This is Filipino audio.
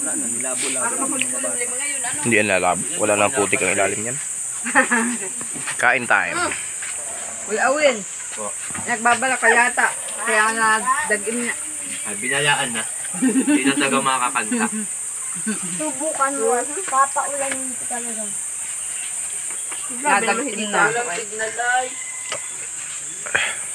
Hindi yan lalabo. Wala nang putik ang ilalim yan. Kain time. Uy, Awin. Nagbabala ka yata. Kaya nga dagin na. Ay, binayaan na. Hindi na taga makakanta. Subukan mo. Papaulan yung talaga. Dadagin na.